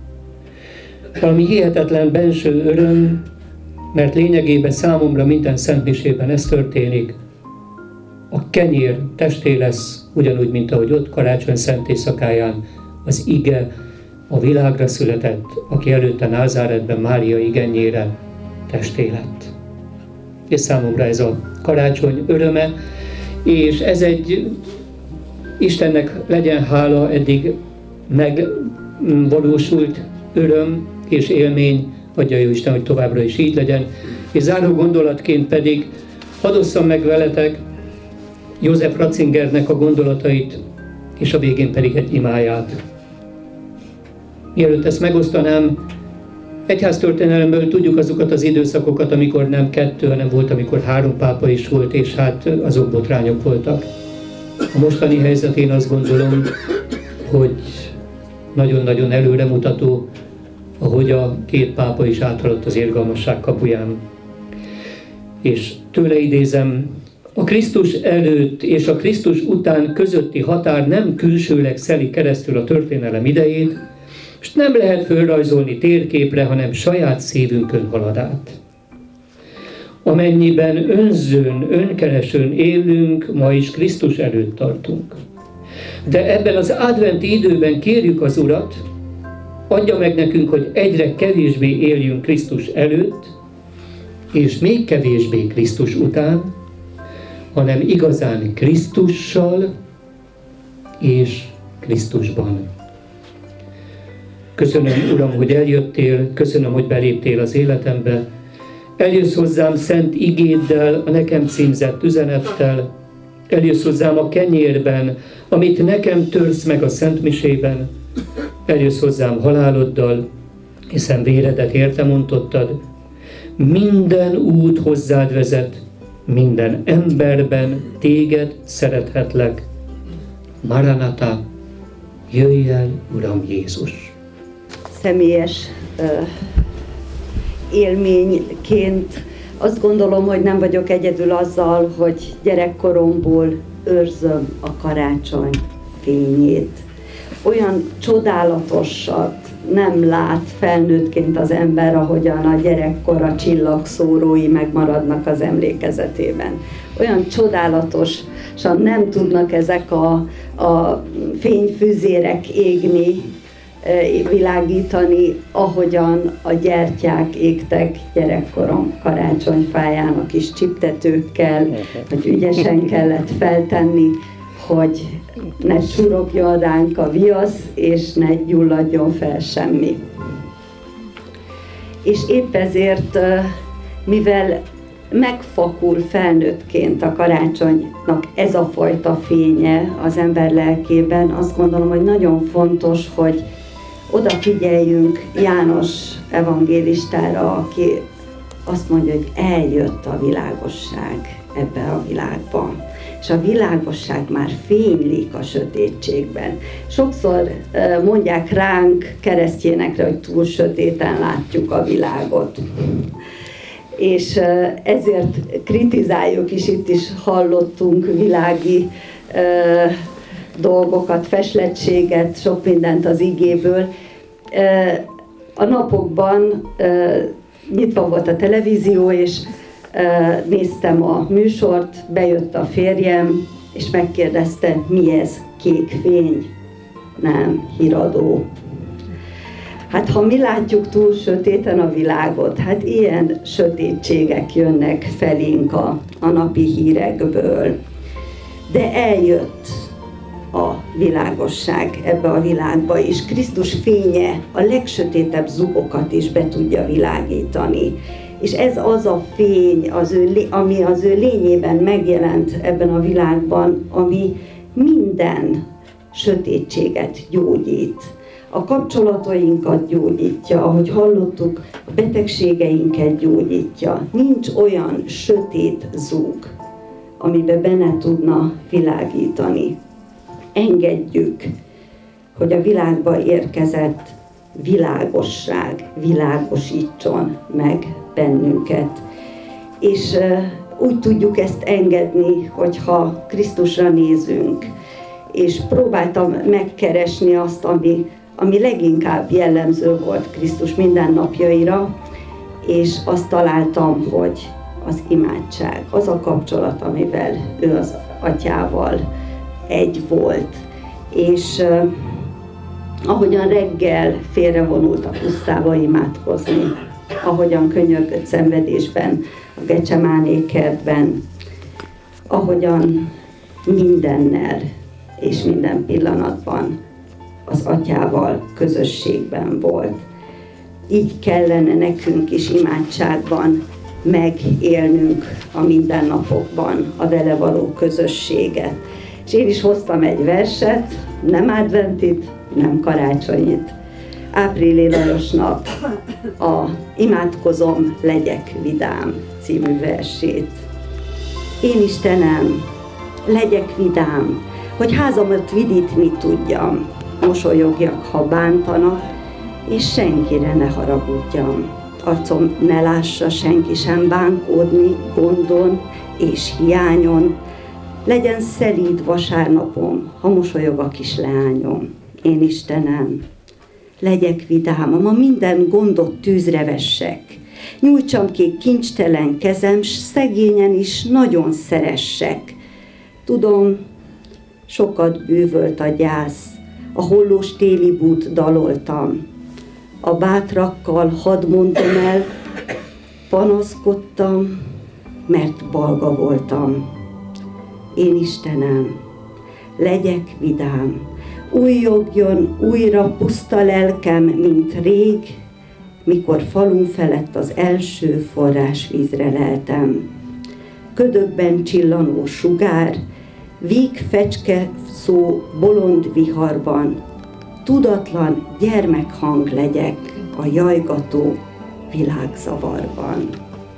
valami hihetetlen benső öröm, mert lényegében számomra minden szentmisében ez történik. A kenyér testé lesz, ugyanúgy, mint ahogy ott karácsony szent éjszakáján az ige a világra született, aki előtte Názáretben Mária igennyére testé lett. És számomra ez a karácsony öröme, és ez egy, Istennek legyen hála, eddig megvalósult öröm és élmény, adja jó Isten, hogy továbbra is így legyen. És záró gondolatként pedig hadd osszam meg veletek József Ratzingernek a gondolatait, és a végén pedig egy imáját. Mielőtt ezt megosztanám, egyháztörténelemből tudjuk azokat az időszakokat, amikor nem kettő, hanem volt, amikor három pápa is volt, és hát azok botrányok voltak. A mostani helyzet, én azt gondolom, hogy nagyon-nagyon előremutató, ahogy a két pápa is áthaladt az irgalmasság kapuján. És tőle idézem, a Krisztus előtt és a Krisztus után közötti határ nem külsőleg szeli keresztül a történelem idejét, és nem lehet fölrajzolni térképre, hanem saját szívünkön halad át. Amennyiben önzőn, önkeresőn élünk, ma is Krisztus előtt tartunk. De ebben az adventi időben kérjük az Urat, adja meg nekünk, hogy egyre kevésbé éljünk Krisztus előtt, és még kevésbé Krisztus után, hanem igazán Krisztussal és Krisztusban. Köszönöm, Uram, hogy eljöttél, köszönöm, hogy beléptél az életembe. Eljössz hozzám szent igéddel, a nekem címzett üzenettel, eljössz hozzám a kenyérben, amit nekem törsz meg a szentmisében, eljössz hozzám haláloddal, hiszen véredet értem ontottad. Minden út hozzád vezet, minden emberben téged szerethetlek. Maranatha, jöjj el, Uram Jézus! Személyes uh, élményként azt gondolom, hogy nem vagyok egyedül azzal, hogy gyerekkoromból őrzöm a karácsony fényét. Olyan csodálatosat nem lát felnőttként az ember, ahogyan a gyerekkora csillagszórói megmaradnak az emlékezetében. Olyan csodálatosan nem tudnak ezek a, a fényfüzérek égni, világítani, ahogyan a gyertyák égtek gyerekkorom karácsonyfáján a kis csiptetőkkel, hogy ügyesen kellett feltenni, hogy ne csurogjon ránk a viasz, és ne gyulladjon fel semmi. És épp ezért, mivel megfakul felnőttként a karácsonynak ez a fajta fénye az ember lelkében, azt gondolom, hogy nagyon fontos, hogy odafigyeljünk János evangélistára, aki azt mondja, hogy eljött a világosság ebbe a világba. És a világosság már fénylik a sötétségben. Sokszor mondják ránk, keresztényekre, hogy túl sötéten látjuk a világot. És ezért kritizáljuk is, itt is hallottunk világi dolgokat, feslettséget, sok mindent az igéből. A napokban nyitva volt a televízió, és néztem a műsort, bejött a férjem, és megkérdezte, mi ez, kék fény? Nem, híradó. Hát ha mi látjuk túl sötéten a világot, hát ilyen sötétségek jönnek felénk a, a napi hírekből. De eljött a világosság ebbe a világba, és Krisztus fénye a legsötétebb zugokat is be tudja világítani. És ez az a fény, az ő, ami az ő lényében megjelent ebben a világban, ami minden sötétséget gyógyít. A kapcsolatainkat gyógyítja, ahogy hallottuk, a betegségeinket gyógyítja. Nincs olyan sötét zúg, amiben benne tudna világítani. Engedjük, hogy a világba érkezett világosság világosítson meg bennünket. És úgy tudjuk ezt engedni, hogyha Krisztusra nézünk. És próbáltam megkeresni azt, ami, ami leginkább jellemző volt Krisztus mindennapjaira, és azt találtam, hogy az imádság, az a kapcsolat, amivel ő az atyával egy volt. És uh, ahogyan reggel félrevonult a pusztába imádkozni, ahogyan könyörgött szenvedésben, a Gecsemáné kertben, ahogyan mindennel és minden pillanatban az atyával közösségben volt. Így kellene nekünk is imádságban megélnünk a mindennapokban a vele való közösséget. És én is hoztam egy verset, nem adventit, nem karácsonyit. Áprili Lajosnak a Imádkozom, legyek vidám című versét. Én Istenem, legyek vidám, hogy házamat vidítni tudjam, mosolyogjak, ha bántanak, és senkire ne haragudjam. Arcom ne lássa senki sem bánkódni gondon és hiányon. Legyen szelíd vasárnapom, ha mosolyog a kis leányom. Én Istenem, legyek vidámom, a minden gondot tűzre vessek. Nyújtsam ki kincstelen kezem, s szegényen is nagyon szeressek. Tudom, sokat bűvölt a gyász, a hollós téli bút daloltam. A bátrakkal hadd mondom el, Panaszkodtam, mert balga voltam. Én Istenem, legyek vidám, újjogjon újra puszta lelkem, mint rég, mikor falun felett az első forrásvízre leltem. Ködökben csillanó sugár, víg fecske szó bolond viharban, tudatlan gyermekhang legyek a jajgató világzavarban.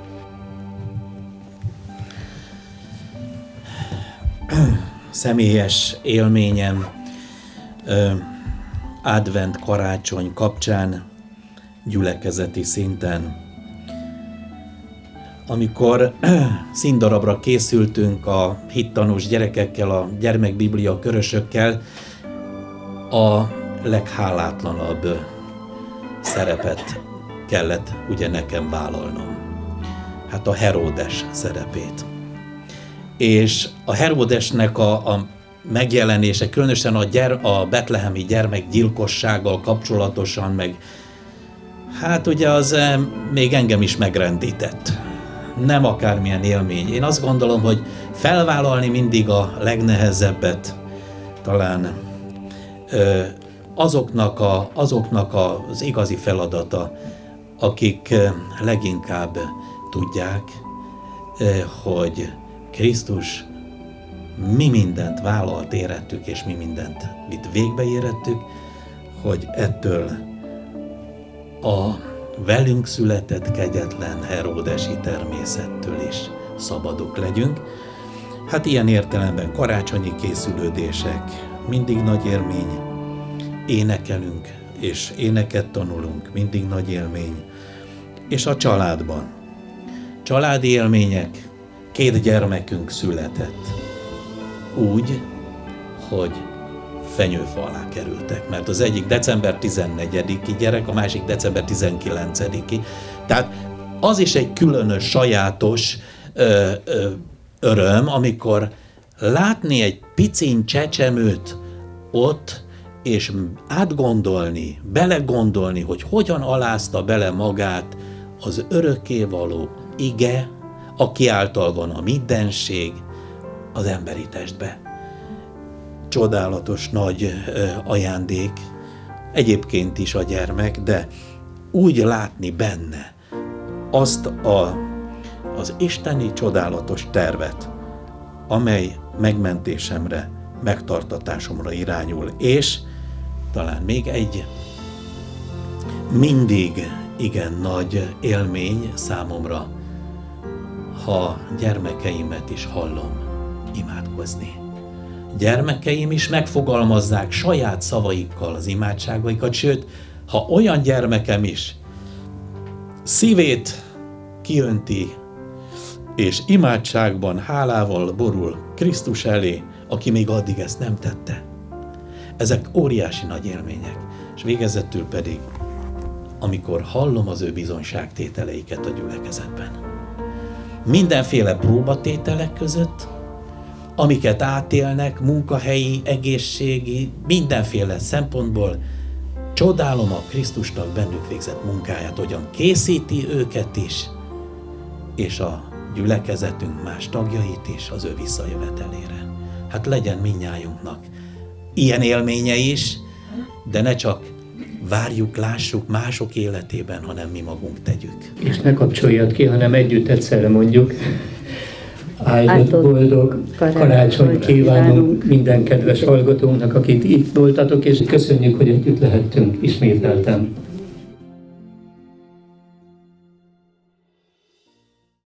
Személyes élményem advent karácsony kapcsán gyülekezeti szinten. Amikor színdarabra készültünk a hittanús gyerekekkel, a gyermekbiblia körösökkel, a leghálátlanabb szerepet kellett ugye nekem vállalnom. Hát a Heródes szerepét. És a Heródesnek a, a megjelenése, különösen a, gyere, a betlehemi gyermekgyilkossággal kapcsolatosan, meg hát ugye az eh, még engem is megrendített. Nem akármilyen élmény. Én azt gondolom, hogy felvállalni mindig a legnehezebbet, talán ö, azoknak, a, azoknak az igazi feladata, akik leginkább tudják, hogy Krisztus mi mindent vállalt érettük, és mi mindent mit végbe érettük, hogy ettől a velünk született kegyetlen heródesi természettől is szabadok legyünk. Hát ilyen értelemben karácsonyi készülődések mindig nagy élmény, énekelünk és éneket tanulunk, mindig nagy élmény. És a családban. Családi élmények, két gyermekünk született. Úgy, hogy fenyőfa alá kerültek, mert az egyik december tizennegyediki gyerek, a másik december tizenkilencediki. Tehát az is egy különös, sajátos ö, ö, öröm, amikor látni egy picin csecsemőt ott, és átgondolni, belegondolni, hogy hogyan alázta bele magát az örökkévaló ige, aki által van a mindenség, az emberi testbe. Csodálatos nagy ajándék, egyébként is a gyermek, de úgy látni benne azt a, az isteni csodálatos tervet, amely megmentésemre, megtartatásomra irányul, és talán még egy mindig igen nagy élmény számomra, ha gyermekeimet is hallom imádkozni. Gyermekeim is megfogalmazzák saját szavaikkal az imádságaikat, sőt, ha olyan gyermekem is szívét kiönti, és imádságban, hálával borul Krisztus elé, aki még addig ezt nem tette. Ezek óriási nagy élmények. És végezetül pedig, amikor hallom az ő bizonyságtételeiket a gyülekezetben. Mindenféle próbatételek között, amiket átélnek, munkahelyi, egészségi, mindenféle szempontból, csodálom a Krisztusnak bennük végzett munkáját, hogyan készíti őket is, és a gyülekezetünk más tagjait is az ő visszajövetelére. Hát legyen mindnyájunknak ilyen élménye is, de ne csak várjuk, lássuk mások életében, hanem mi magunk tegyük. És ne kapcsoljad ki, hanem együtt egyszerre mondjuk. Áldott, boldog karácsonyt kívánunk minden kedves hallgatónknak, akit itt voltatok, és köszönjük, hogy együtt lehettünk ismételten.